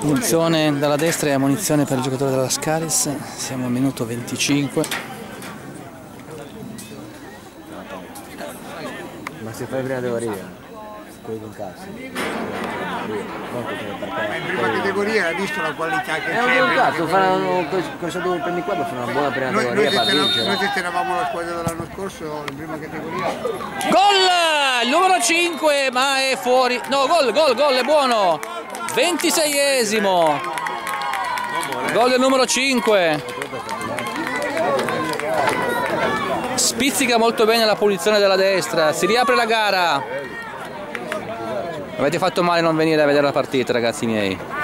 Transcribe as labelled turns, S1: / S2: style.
S1: Punizione dalla destra e ammonizione per il giocatore della Scalis. Siamo al minuto 25.
S2: Ma se fai prima categoria, quelli con cazzo.
S3: In prima categoria hai visto la qualità che c'è?
S2: Un cazzo, cosa tu prendi qua per fare una buona prima categoria per vincere.
S3: Noi testavamo la squadra dell'anno scorso in prima categoria.
S1: Gol! Il numero 5, ma è fuori. No, gol, è buono. 26esimo. Gol del numero 5. Spizzica molto bene la punizione della destra. Si riapre la gara. Avete fatto male a non venire a vedere la partita, ragazzi miei.